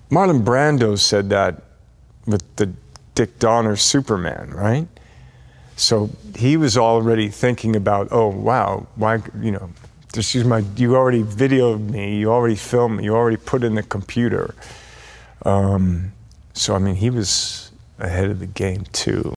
Marlon Brando said that with the Dick Donner Superman, right? So he was already thinking about, oh, wow, why, you know, this is my, you already videoed me, you already filmed me, you already put in the computer. So, I mean, he was ahead of the game, too.